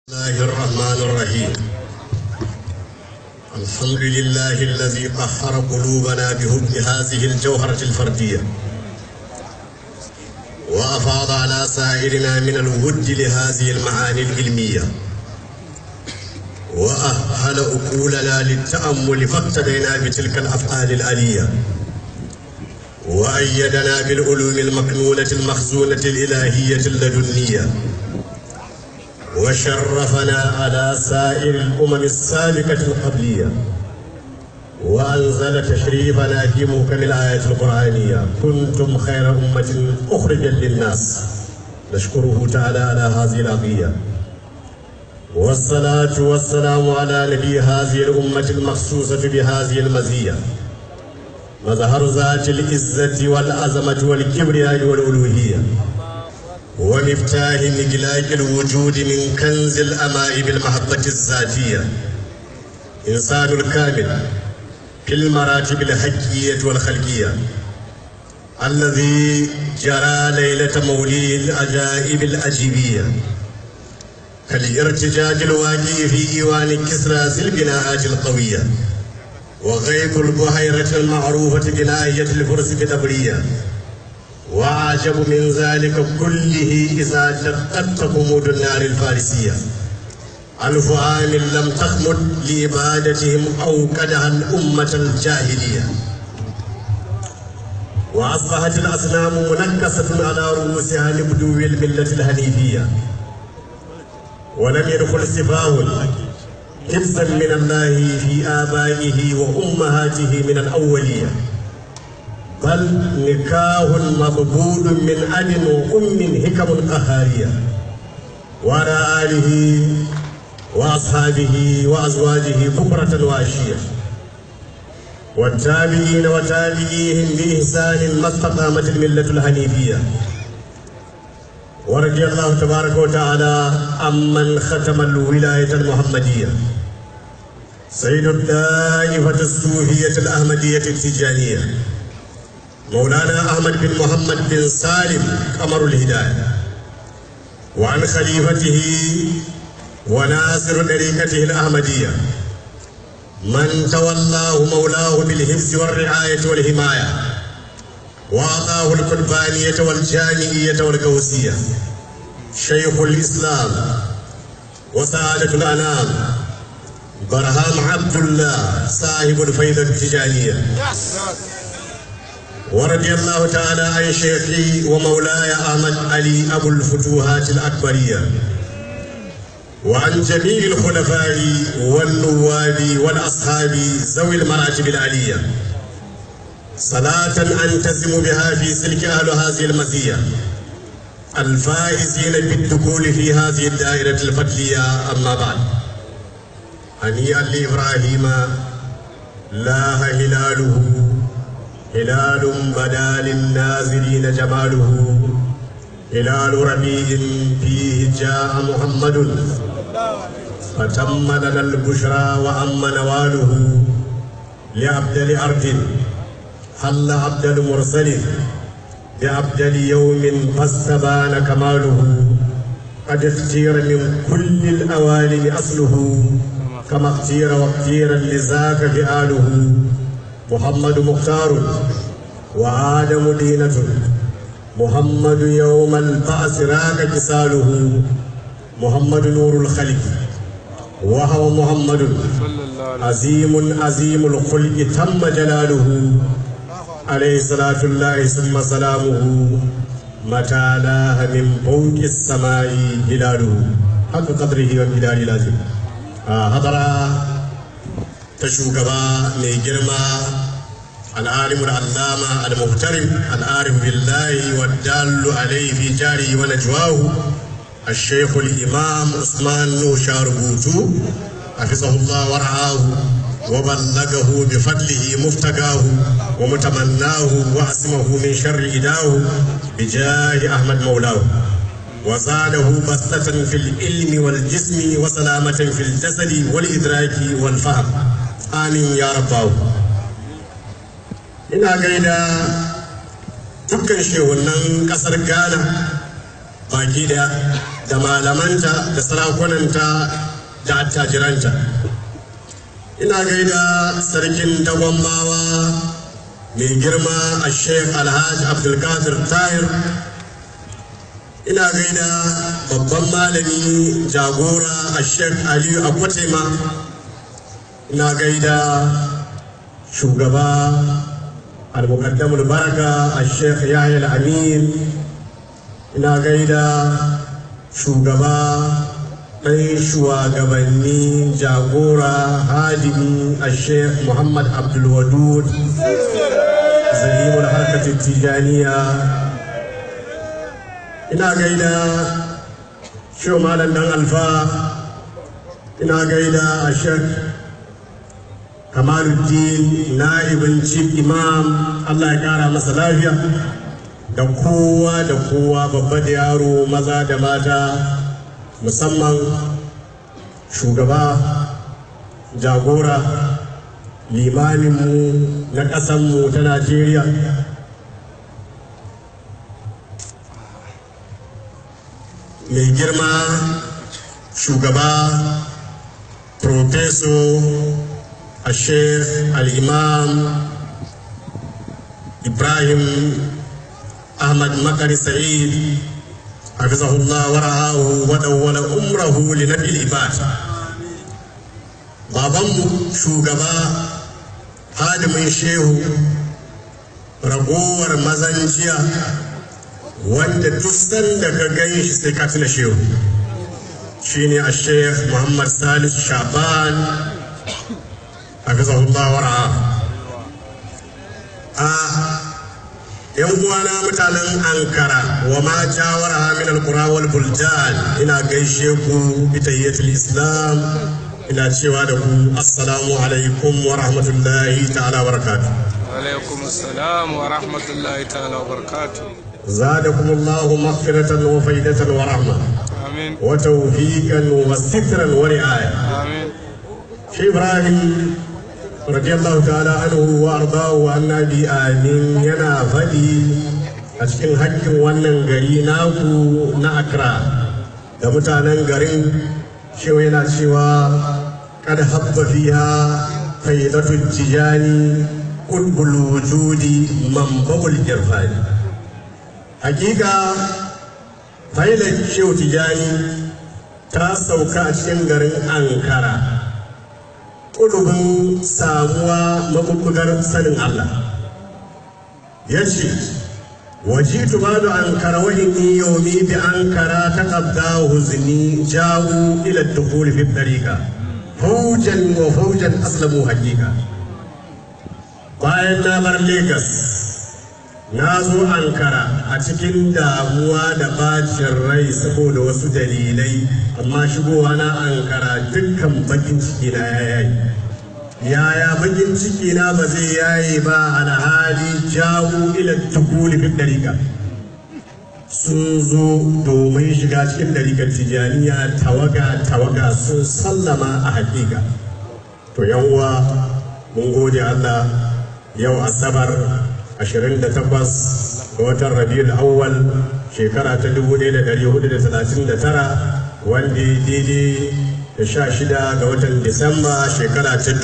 الله الرحمن الرحيم. الحمد لله الذي طهر قلوبنا بحب هذه الجوهرة الفردية وأفاض على سائرنا من الود لهذه المعاني العلمية وأهل عقولنا للتأمل فاقتدينا بتلك الأفعال الآلية وأيدنا بالعلوم المكنونة المخزونة الإلهية اللدنية وشرفنا على سائر الأمم السابقة القبلية وأنزل تشريفنا في محكم الآيات القرآنية كنتم خير أمة أخرجت للناس نشكره تعالى على هذه العطية والصلاة والسلام على نبي هذه الأمة المخصوصة بهذه المزية مظهر ذات العزة والعظمة والكبرياء والألوهية ومفتاح مغلاق الوجود من كنز الأماء بالمحبة الذاتية إنسان الكامل في المراتب الحقية والخلقية الذي جرى ليلة موليه العجائب العجيبية كالارتجاج الواقع في إيوان كسرى ذي البناءات القوية وغيب البحيرة المعروفة بناهية الفرس بدبرية وأعجب من ذلك كله إذا شقت غموض النار الفارسية 1000 عام لم تخمد لعبادتهم أوقدها الأمة الجاهلية وأصبحت الأصنام منكسة على رؤوسها لبدو الملة الحنيفية ولم يدخل سفاه حفظا من الله في آبائه وأمهاته من الأولية بل نكاه مقبول من أب وأم حكم قهارية وعلى آله وأصحابه وأزواجه بكرة وعشية والتابعين وتابعيهم بإحسان ما استقامت الملة الحنيفية ورضي الله تبارك وتعالى عمن ختم الولاية المحمدية سيد الطائفة الصوفية الأحمدية التجانية مولانا أحمد بن محمد بن سالم قمر الهداية وعن خليفته وناصر طريقته الأحمدية من تولاه مولاه بالحفظ والرعاية والحماية وأعطاه القربانية والجامعية والقوسية شيخ الإسلام وسعادة الأنام برهام عبد الله صاحب الفيضة التجانية ورضي الله تعالى عن شيخي ومولاي أحمد علي أبو الفتوحات الأكبرية وعن جميع الخلفاء والنواب والأصحاب ذوي المراتب العلية صلاة أنتزم بها في سلك أهل هذه المزية الفائزين بالدخول في هذه الدائرة الفضلية أما بعد هنيئا لإبراهيم لاح هلاله هلال بدا للناظرين جماله هلال ربيع فيه جاء محمد فتم لنا البشرى وأم نواله لأبدل أرض حل أبدل مرسل بأبدل يوم فاستبان كماله قد اختير من كل الأوالم أصله كما اختير واختيرا لذاك فعاله محمد مختار وآدم دينة محمد يوم البعث راك كساله محمد نور الخلق وهو محمد عظيم عظيم الخلق تم جلاله عليه صلاة الله ثم سلامه متى لاه من فوق السماء هلاله حق قدره ومقداره لازم حضر تشوغبا ميجرما العالم العلامة المحترم العارف بالله والدال عليه في جاره ونجواه الشيخ الإمام عثمان نوشار بوتو حفظه الله ورعاه وبلغه بفضله مفتقاه ومتمناه وعصمه من شر إداه بجاه أحمد مولاه وزاده بسطة في العلم والجسم وسلامة في الجسد والإدراك والفهم آمين يا رب. ina gaida dukkan shehunan kasar Ghana baki daya da malamanta da sarakunanta da attajiranta. Ina gaida sarkin Dagwammawa mai girma a Sheikh Alhaji Abdulkadir Tahir. Ina gaida babban malami jagora a Sheikh Aliyu Akwatema. Ina gaida shugaba al-muqaddamul baraka a Sheikh Yahya al-Amin. Ina gaida shugaba ɗan shugabanni jagora hadimi a Sheikh Muhammad Abdul Wadud zahimul harkatin Tijaniya. Ina gaida Sheikh Malam Dan Alfa. Ina gaida a Sheikh Kamaluddin na'ibin Chief Imam, Allah ya kara masa lafiya, da kowa babba da yaro, maza da mata, musamman shugaba jagora limaminmu na ƙasanmu ta Najeriya, mai girma shugaba Professor Sheikh Al-Imam Ibrahim Ahmad Makari Sa'id hafizahullah wa ra'ahu wa dawwala umrahu li nabil ibad. Babanmu shugaba hadimin shehu ragowar mazan jiya wanda duk sanda ka gan shi sai ka tuna shehu shine a Sheikh Muhammad Salisu Shaban hafizahullah wa ra'ahu. yan uwana mutanen Ankara wa ma jawara min al-qura wal buldan, ina gaishe ku bi tayyitul islam, ina cewa da ku assalamu alaikum wa rahmatullahi ta'ala wa barakatuh. Wa alaikum assalam wa rahmatullahi ta'ala wa barakatuh. Zadakumullahu maghfiratan wa faidatan wa rahma. Amin. Wa tawfiqan wa sitran wa ri'aya. Amin. Shi Ibrahim radiyallahu ta'ala anhu wa ardahu wa annabi amin yana faɗi a cikin haƙƙin wannan gari naku na Accra da mutanen garin, shewa yana cewa kad habba fiha faidatu tijani qulbul wujudi manbabul irfani. Hakika faidar shehu tijani ta sauka a cikin garin Ankara, ƙulubin samuwa mabubugar sanin Allah. Ya ce, wajitu ba da Ankara wa inni yomi bi Ankara ta ƙabda huzni jawo ila dukuli fi ɗarika, faujan wa faujan aslamu hakika. Bayan na bar Legas, na zo Ankara a cikin damuwa da bacin rai saboda wasu dalilai, amma shigowa na Ankara dukkan bakin ciki na ya yayi. Yaya bakin ciki na ba zai yayi ba, alhali jawo ila dukuli fi ɗarika, sun zo domin shiga cikin ɗarikar Tijaniya tawaga sun sallama a hakika. To yan uwa, mun gode Allah, yau Asabar 28 ga watan Rabiul Awwal shekara ta 1439, wanda daidai da 16 ga watan Disamba shekara ta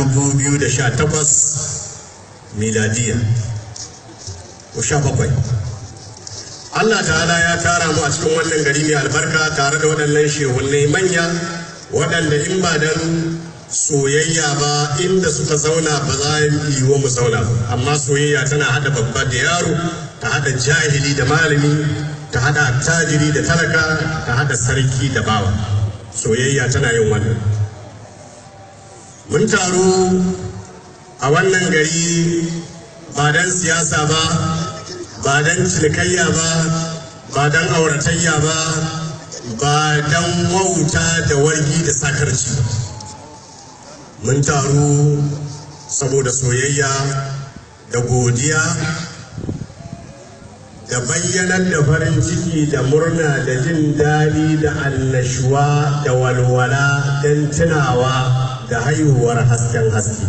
2018 miladiya ko 17. Allah ta'ala ya tara mu a cikin wannan gari mai albarka tare da waɗannan shehunnai manya waɗanda in ba dan soyayya ba inda suka zauna ba za yi wa mu zauna ba, amma soyayya tana hada babba da yaro, ta hada jahili da malami, ta hada attajiri da talaka, ta hada sarki da bawa. Soyayya tana yin wannan. Mun taru a wannan gari ba dan siyasa ba, ba dan cinikayya ba, ba dan auratayya ba, ba dan wauta da wargi da sakarci ba. Mun taru saboda soyayya da godiya da bayyanar da farin ciki da murna da jin daɗi da annashuwa da walwala don tunawa da haihuwar hasken haske.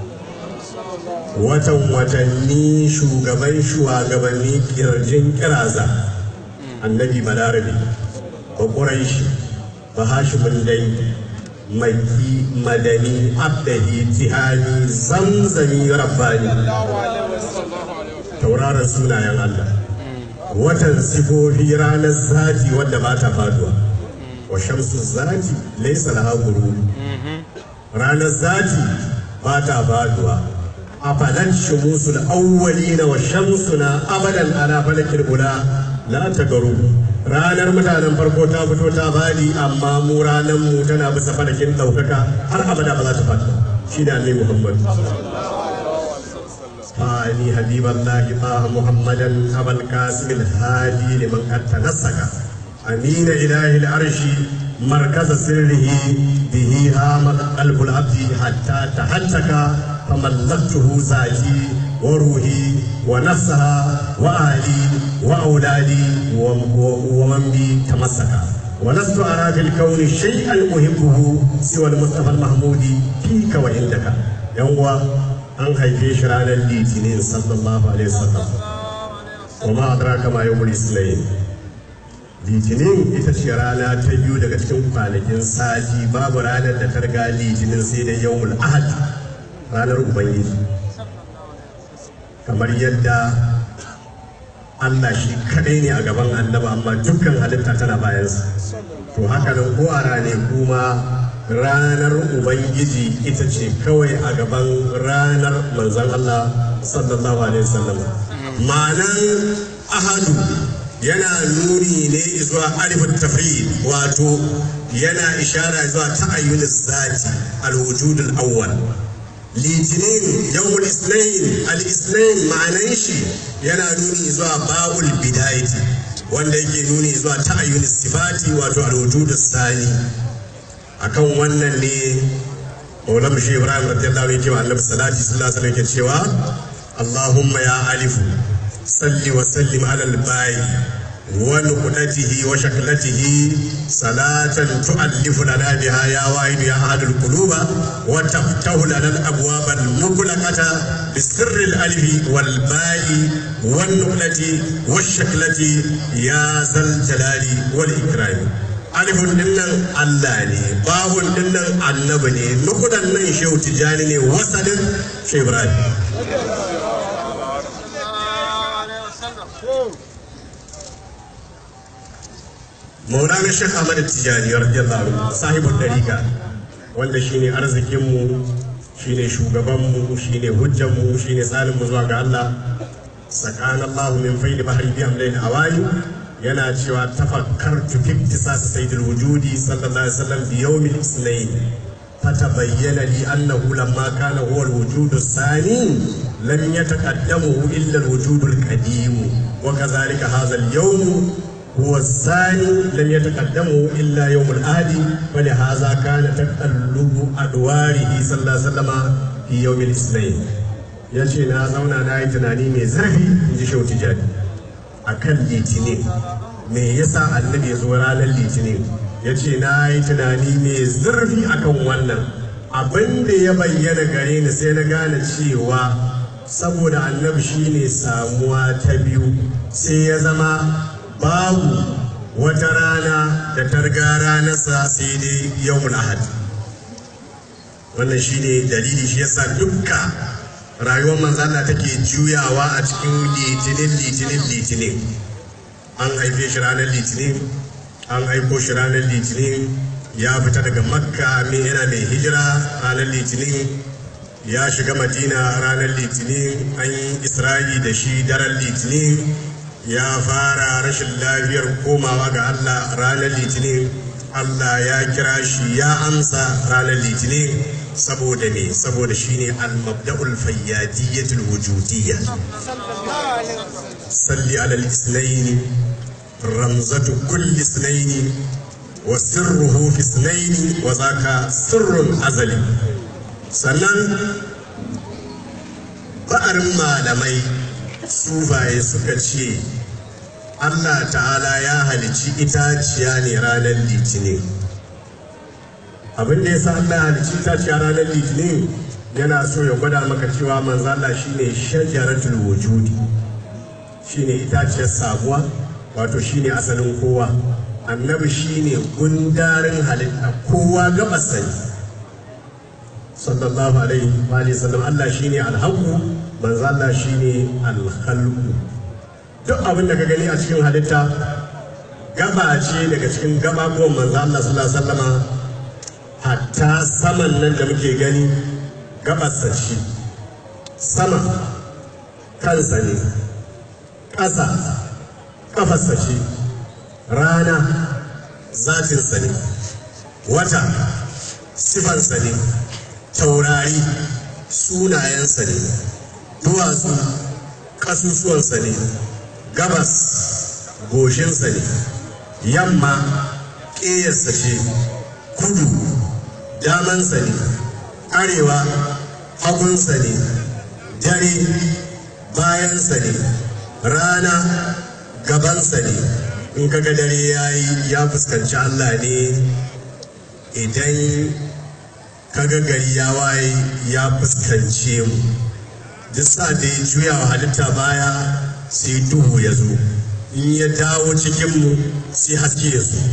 Watan watanni shugabanni kirjin kiraza annabi balarabe ba Quraishi ba Hashimin dangi Makki Madani Abdahi Tihani Zamzami Rabbani tauraron sunayen Allah watan sifofi ranar zati wadda ba ta faduwa wa shamsu zati laysa laha ghurub ranar zati ba ta faduwa afalan shumusul awwalina wa shamsuna abadan ala falakil ula la tagaru ranar mutanen farko ta fito ta badi amma mu ranar mu tana bisa falakin daukaka har abada ba za ta fadi shi da annabi Muhammad فاني حبيب الله طه محمدا ابا القاسم الهادي لمن قد تنسك امين اله العرش مركز سره به هام قلب العبد حتى تحتك فملكته ذاتي وروحي ونفسها واهلي واولادي ومن بي تمسك ولست ارى في الكون شيئا احبه سوى المصطفى المحمود فيك وعندك يوم an haife shi ranar litinin sallallahu alaihi wasallam kuma adraka ma yawmul isnain litinin ita ce rana ta biyu daga cikin kwanakin sati babu ranar da ta riga litinin sai da yawmul ahad ranar ubangiji kamar yadda Allah shi kadai ne a gaban annaba amma dukkan halitta tana bayansa to haka nan ko a rane kuma ranar ubangiji ita ce kawai a gaban ranar manzon Allah sallallahu alaihi wasallam ma'anan ahadu yana nuni ne zuwa alifut tafrid wato yana ishara zuwa ta'ayyun zati al-wujud al-awwal litinin yawmul isnain al-isnain ma'anan shi yana nuni zuwa ba'ul bidayati wanda yake nuni zuwa ta'ayyun sifati wato al-wujud as-sani akan wannan ne Maulana Sheikh Ibrahim radiyallahu anhu yake wa Annabi sallallahu alaihi wasallam yake cewa Allahumma ya alifu salli wa sallim ala al-ba'i wa nuqdatihi wa shaklatihi salatan tu'allifu lana biha ya wahid ya ahadul quluba wa taftahu lana al-abwab al-mughlaqata bi sirri al-alif wal ba'i wa nuqdati wa shaklati ya zal jalali wal ikram alifun dinnan Allah ne bawun dinnan annabi ne nukudan nan Shehu Tijani ne wasalin Shehu Ibrahim Maulana Sheikh Ahmad Tijani radiyallahu anhu sahibul dariqa wanda shine arzikin mu shine shugaban mu shine hujjan mu shine tsarin mu zuwa ga Allah sakana Allah min faidi bahri bi amlain awali yana cewa tafakkartu fi iktisas sayyidil wujudi sallallahu alaihi wasallam bi yawmil isnain fatabayyana li annahu lamma kana huwa al-wujud as-sani lam yataqaddamu illa al-wujud al-qadim wa kadhalika hadha al-yawm huwa as-sani lam yataqaddamu illa yawm al-ahadi wa li hadha kana taqallubu adwarihi sallallahu alaihi wasallam fi yawm al-isnain yace na zauna na yi tunani mai zurfi inji Shehu Tijani akan litinin me yasa annabi ya zo ranar litinin ya ce na yi tunani mai zurfi akan wannan abin da ya bayyana gare ni sai na gane cewa saboda annabi shine samuwa ta biyu sai ya zama babu wata rana da targa ranarsa sai dai yawmul ahad wannan shine dalili shi yasa dukka rayuwar manzo Allah take juyawa a cikin litinin an haife shi ranar litinin an haifo shi ranar litinin ya fita daga makka yana mai hijira ranar litinin ya shiga madina ranar litinin an yi isra'i da shi daren litinin ya fara rashin lafiyar komawa ga Allah ranar litinin Allah ya kira shi ya amsa ranar litinin saboda me saboda shine al-mabda'ul fayyadiyyatul wujudiyya salli ala al-isnayn ramzatu kulli isnayn wa sirruhu fi isnayn wa zaka sirrun azali sannan ba'arin malamai sufaye suka ce Allah ta'ala ya halicci itaciya ne ranar litinin abin da ya sa Allah ya halicci itaciya ranar litinin yana so ya gwada maka cewa manzo Allah shine shajaratul wujudi shine itaciyar sabuwa wato shine asalin kowa annabi shine gundarin halitta kowa gabas sani sallallahu alaihi wa sallam. Allah shine alhaqu, manzo Allah shine alkhalqu. duk abin da ka gani a cikin halitta gaba ce daga cikin gababuwan manzo Allah sallallahu alaihi wasallama. hatta saman nan da muke gani gabarsa ce, sama kansa ne, ƙasa ƙafarsa ce, rana zatinsa ne, wata sifansa ne, taurari sunayensa ne, duwatsu ƙasusuwansa ne, gabas goshinsa ne, yamma ƙeyarsa ce, kudu damansa ne, arewa hagunsa ne, dare bayansa ne, rana gabansa ne. in kaga dare ya fuskanci Allah ne, idan kaga gari ya waye ya fuskance mu. duk sa da ya juya wa halitta baya sai duhu ya zo, in ya dawo cikinmu sai haske ya zo.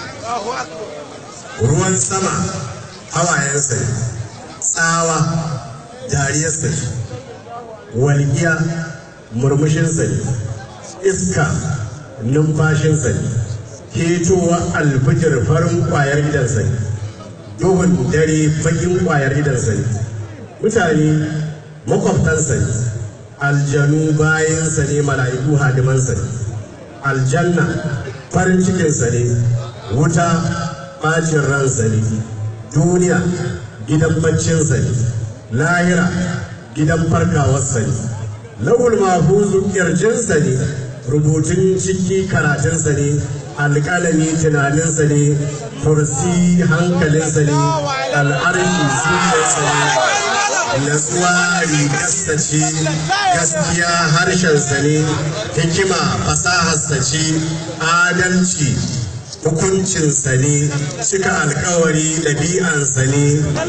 ruwan sama hawayensa ne, tsawa dariyarsa ne, walƙiya murmushinsa ne, iska numfashinsa ne, ketowa alfijir farin ƙwayar idansa ne, duhun dare bakin ƙwayar idansa ne, mutane makwabtansa ne, aljanu bayansa ne, mala'iku hadimansa ne, aljanna farin cikinsa ne, wuta bacin ransa ne, duniya gidan baccinsa ne, lahira gidan farkawarsa ne, lawul mafuzu kirjinsa ne, rubutun ciki karatunsa ne, alƙalami tunaninsa ne, kursi hankalinsa ne, al'arshi sunansa ne, natsuwa rigarsa ce, gaskiya harshensa ne, hikima fasaharsa ce, adalci hukuncinsa ne, cika alkawari ɗabi'ansa ne,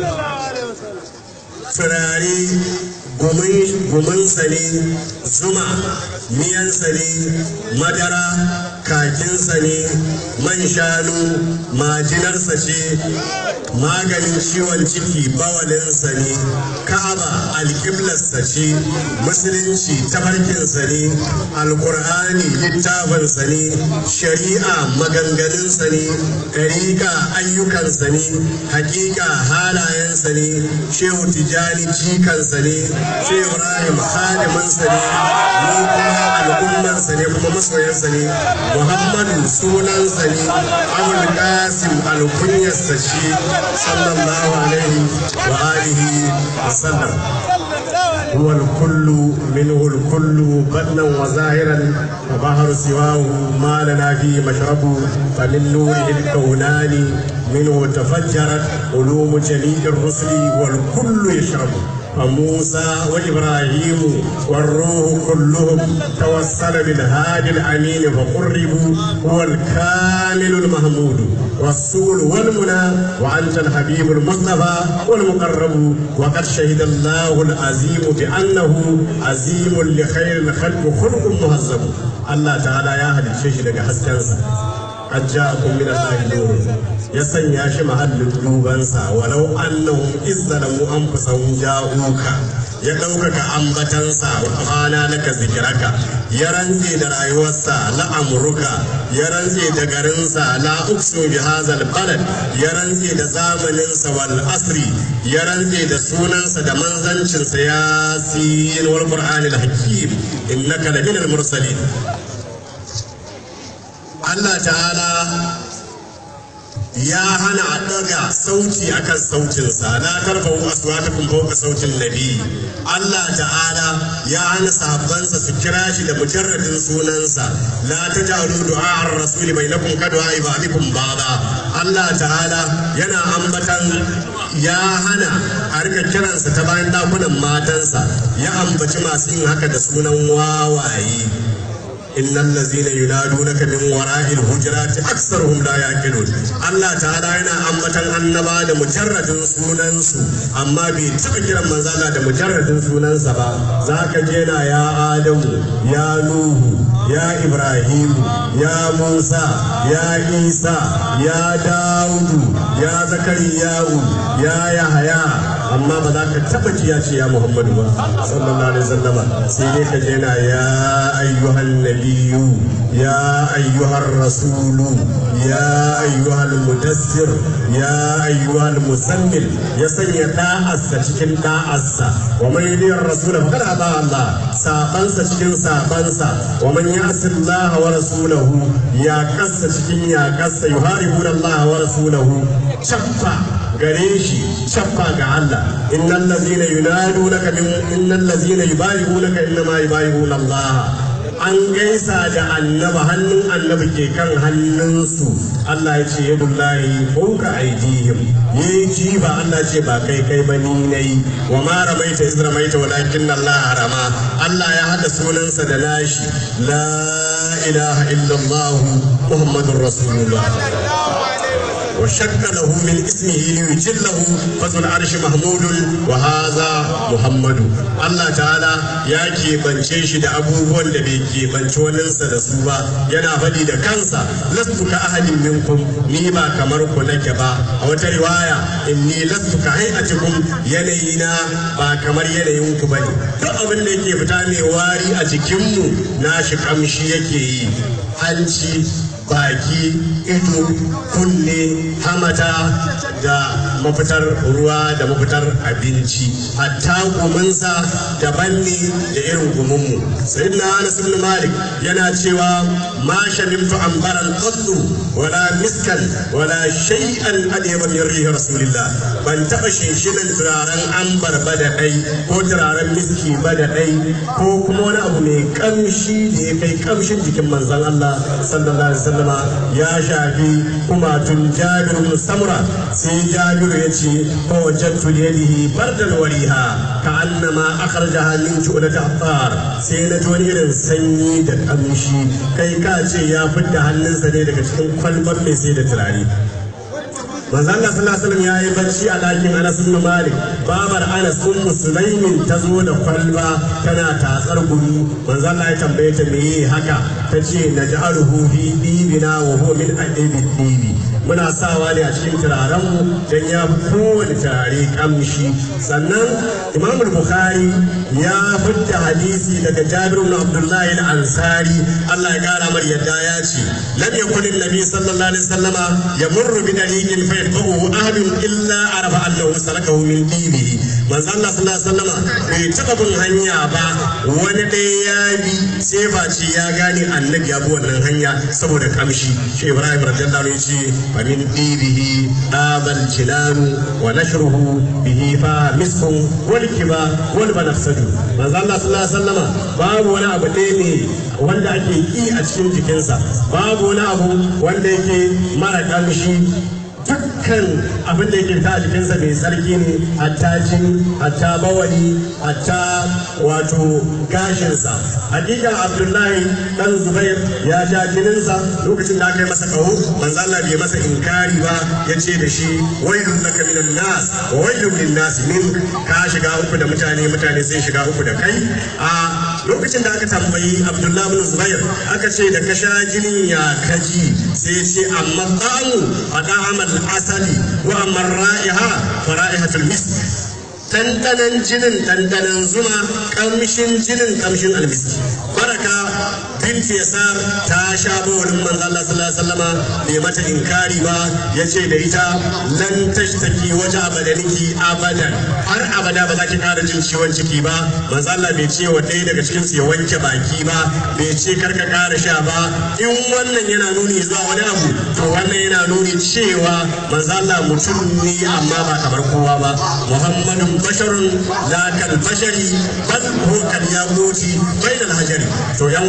turare guminsa ne, zuma miyansa ne, madara kakinsa ne, man shanu majinarsa ce, maganin ciwon ciki bawalinsa ne, ka'aba alƙiblarsa ce, musulunci tafarkinsa ne, alƙur'ani littafinsa ne, shari'a maganganunsa ne, ɗariƙa ayyukansa ne, haƙiƙa halayensa ne, shehu tijani jikansa ne, shehu ibrahim hadiminsa ne, mu kuma al'ummansa ne kuma masoyansa ne, muhammadu sunansa ne, abul qasim alkunyarsa ce sallallahu alaihi wa alihi wa sallam. هو الكل منه الكل بدنا وظاهرا وبحر سواه ما لنا فيه مشرب فمن نوره الكونان منه تفجرت علوم جميع الرسل والكل يشرب فموسى وإبراهيم والروح كلهم توسل بالهادي الأمين فقربوا هو الكامل المحمود والسول والمنى وأنت الحبيب المصطفى والمقرب وقد شهد الله العظيم بأنه عظيم لخير الخلق خلق مهذب. الله تعالى يا أهل الشيخ لك حسكنسا قد جاءكم من الله نور يسن ياشي محل قلوبانسا ولو أنهم إذ ظلموا أنفسهم جاءوك ya ɗaukaka ambatansa wa kwana laka zikiraka ya rantse da rayuwarsa la amruka ya rantse da garinsa la uksu bi hazal balad ya rantse da zamaninsa wal asri ya rantse da sunansa da manzancinsa yasin wal qur'anil hakim innaka laminal mursalin. Allah ta'ala ya hana a ɗaga sauti akan sautinsa la tarfa'u aswatakum fawqa sautin nabi. Allah ta'ala ya hana sahabbansa su kira shi da mujarradin sunansa la taj'alu du'a ar-rasuli bainakum ka du'a ba'dikum ba'da. Allah ta'ala yana ambatan ya hana a rika kiransa ta bayan dakunan matansa ya ambaci masu yin haka da sunan wawaye. innal ladzina yunadunaka min wara'il hujurati aktsaruhum la yaqilun. Allah ta'ala yana ambatan annaba da mujarradin sunansu amma bai taɓa kiran manzo Allah da mujarradin sunansa ba. Zaka je na ya Adamu, ya Nuhu, ya Ibrahim, ya Musa, ya Isa, ya Dawudu, ya Zakariya'u, ya Yahaya, amma ba za ka taɓa ji ya ce ya Muhammadu ba sallallahu alaihi wasallama. Sai dai ka je na ya ayyuhan nabiyyu, ya ayyuhar rasulu, ya ayyuhal mudassir, ya ayyuhal musammil. Ya sanya da'arsa cikin da'arsa. Wa man yudiyar rasula faqad ata Allah, sabansa cikin sabansa. Wa man ya'si Allah wa rasulahu, ya kassa cikin ya kassa. Yuharibuna Allah wa rasulahu, chaffa gare shi, chaffa ga Allah. innal ladzina yunadunaka min innal ladzina yubayyi'unaka innama yubayyi'una Allah. An gaisa da annaba, hannun annabi ke kan hannunsu. Allah ya ce yadullahi fawqa aydihim, yayi ji ba Allah ce ba kai kai ba ni nayi. Wa ma ramaita iz ramaita walakin Allah harama. Allah ya hada sunansa da nashi. La ilaha illallah muhammadur rasulullah. وشك له من اسمه ليجله فذو العرش محمود وهذا محمد. Allah ta'ala ya keɓance shi da abubuwan da bai keɓance waninsa da su ba. Yana faɗi da kansa, lastu ka ahadin minkum, ni ba kamar ku nake ba. A wata riwaya, inni lastu ka hay'atikum, yanayina ba kamar yanayin ku bane. Duk abin da yake fita mai wari a jikinmu nashi kamshi yake yi. Hanci, baki, ido, kunne, hamata da mafitar ruwa da mafitar abinci. Hatta guminsa daban ne da irin guminmu. Sayyidina Anas ibn Malik yana cewa ma shamimtu ambaran qattu wala miskan wala shay'an adyaba min rihi rasulillah. Ban taba shinshinan turaren ambar ba da dai, ko turaren miski ba da dai, ko kuma wani abu mai kamshi da ya kai kamshin jikin manzon Allah sallallahu alaihi wasallama. Ya shafi kumatun Jabir ibn Samura, sai Jabir ya ce fa wajadtu yadihi bardan wariha ka annama akhrajaha min ju'lati attar. Sai na ji wani irin sanyi da kamshi, kai ka ce ya fidda hannunsa ne daga cikin kwalban mai sai da turare. Manzo Allah sallallahu alaihi wasallam ya yi bacci a ɗakin Anas ibn Malik. Babar Anas ummu Sulaimin ta zo da kwalba tana tatsar gumi. Manzo Allah ya tambaye ta meye haka, ta ce naj'aluhu fi dibina wa huwa min adibi dibi. Muna sawa ne a cikin turaren mu dan ya fi kowane turare kamshi. Sannan Imam Bukhari ya fitta hadisi daga Jabir ibn Abdullah al-Ansari, Allah ya kara mar yadda, ya ce lam yakun an-nabi sallallahu alaihi wasallama yamurru bi daliqin فيتبعه أحد إلا عرف أنه سلكه من دينه. manzo Allah sallallahu alaihi wasallam bai taba bin hanya ba, wani dai ya bi sai face ya gane annabi ya bi wannan hanya saboda kamshi. Shi Ibrahim radiyallahu anhu yace fa min dibihi abal jilanu wa nashruhu bihi fa miskun wal kiba wal banafsadu. Manzo Allah sallallahu alaihi wasallam babu wani abu ɗaya ne wanda ake ki a cikin jikinsa, babu wani abu wanda yake mara kamshi. Dukkan abin da yake fita a jikinsa mai tsarki ne, hatta jini, hatta bawali, hatta wato gashinsa. Hakika Abdullahi dan Zubair ya ja jininsa lokacin da aka yi masa kaho. Manzo Allah bai masa inkari ba, ya ce da shi wailun laka minan nas wa wailun lin nas min, ka shiga uku da mutane, mutane sai shiga uku da kai. A lokacin da aka tambayi Abdullahi bin Zubair aka ce da ka sha jinin ya kaji, sai ya ce amma ta'amu fada'amal asali wa amma ra'iha fa ra'ihatul misk. Tantanan jinin tantanan zuma, kamshin jinin kamshin almiski. Baraka binti Yasar ta sha bawalin manzo Allah sallallahu alaihi wasallama, bai mata inkari ba, yace da ita lan tashtaki waja badaniki abadan, har abada ba za ki kara jin ciwon ciki ba. Manzo Allah bai ce wa ɗaya daga cikin su ya wanke baki ba, bai ce karka kara sha ba. In wannan yana nuni zuwa wani abu, to wannan yana nuni cewa manzo Allah mutum ne amma ba kamar kowa ba. Muhammadun basharun la kal bashari bal huwa kal yaquti bainal hajari. To yan uwa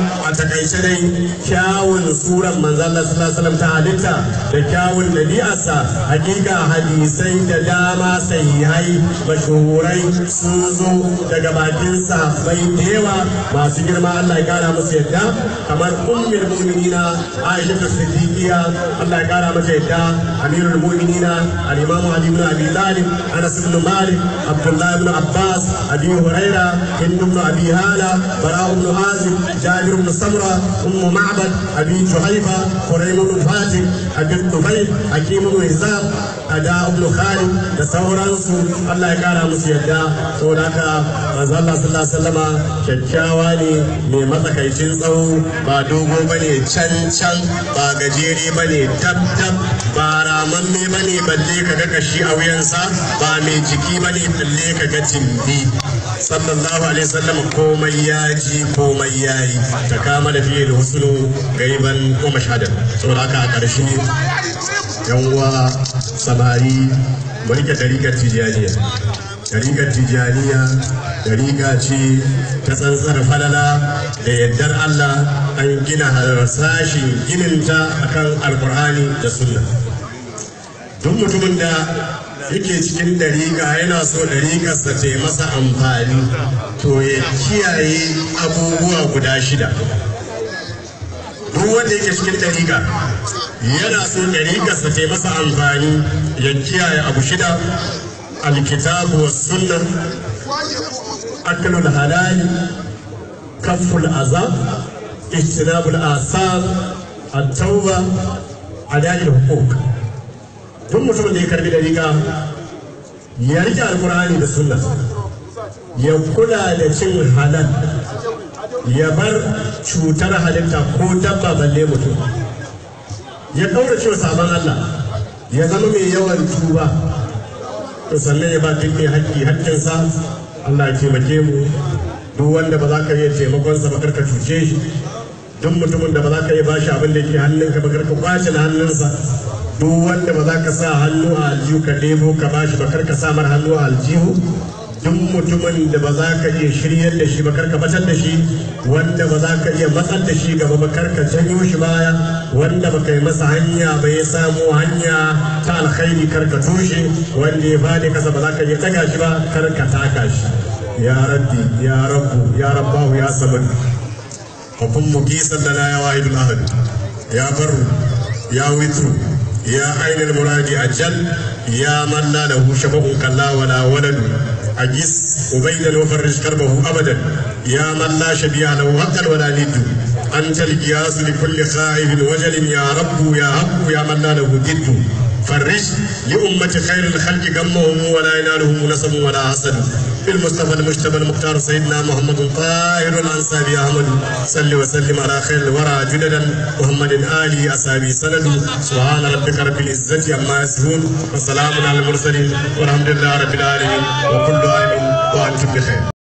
a takaice dai kyawun suran manzo Allah sallallahu alaihi wasallam ta halitta da kyawun dabi'arsa hakika hadisai da dama sahihai mashhurai sun zo daga bakin sahabbai da yawa masu girma Allah ya kara musu yadda kamar ummul mu'minina Aisha as-Siddiqiyya Allah ya kara mata yadda amirul mu'minina al-imam Ali ibn Abi Talib Anas ibn Malik Abdullah ibn Abbas Abi Huraira Hind ibn Abi Hala Bara ibn Azib Jabir ibn Samra Ma'bad Abi Juhayfa Quraym ibn Fatih Abi Tubayl Hakim ibn Hizam Ada ibn Khalid da sauransu Allah ya kara musu yadda saboda haka manzo Allah sallallahu alaihi wasallama kyakkyawa ne mai matsakaicin tsawo ba dogo bane can ba gajere bane tab ba ramamme bane balle kaga kashi a wuyansa ba mai jiki bane balle kaga timbi sallallahu alaihi wasallam komai ya ji komai yayi ta kama da fiye da husnu gaiban ko mashahadan saboda haka a ƙarshe yan uwa samari mu rike dariƙar tijaniya dariƙa ce ta tsantsar falala da yardar Allah an gina harsashin gininta akan alkur'ani da sunna duk mutumin da yake cikin dariƙa yana so dariƙarsa ta yi masa amfani to ya kiyaye abubuwa guda 6 duk wanda yake cikin dariƙa yana so dariƙarsa ta yi masa amfani ya kiyaye abu 6 الكتاب والسنة أكل الحلال كف الأذى اجتناب الآثام التوبة أداء الحقوق ثم mutumin da ya karbi dariƙa ya rike alƙur'ani da sunna ya kula da cin halal ya bar cutar halitta ko dabba balle mutum ya ɗaura cewa sabon Allah ya zama mai yawan tuba sannan ya ba duk mai haƙƙinsa Allah ya taimake mu duk wanda ba za ka iya taimakonsa ba karka cuce shi duk mutumin da ba za ka iya bashi abin da ke hannunka ba karka kwace na hannunsa duk wanda ba za ka sa hannu a aljihu ka ɗebo ka bashi ba karka sa mar hannu a aljihu duk mutumin da ba za ka iya shiryar da shi ba karka batar da shi wanda ba za ka iya matsar da shi gaba ba karka janyo shi baya wanda ba ka yi masa hanya ba ya samu hanya ta alkhairi karka tushe wanda ya fadi kasa ba za ka iya taga shi ba karka taka shi ya rabbi ya rabbu ya rabbahu ya samad hukun mugisan lana ya wahidul ahad ya barru ya witru ya ainul muradi ajal ya man la lahu shafa'un kalla wala waladu أجس وبيدا وفرج كربه أبدا يا من لا شبيه له حقا ولا ند أنت القياس لكل خائف وجل يا رب يا هب يا من لا له جد فرج لأمة خير الخلق غمهم ولا ينالهم نسب ولا حسد بالمصطفى المجتبى المختار سيدنا محمد طاهر الأنسابي أحمد صل وسلم على خير الورى جددا محمد آله أصحابه سند سبحان ربك رب العزة عما يصفون وسلام على المرسلين والحمد لله رب العالمين وكل عام وأنتم بخير.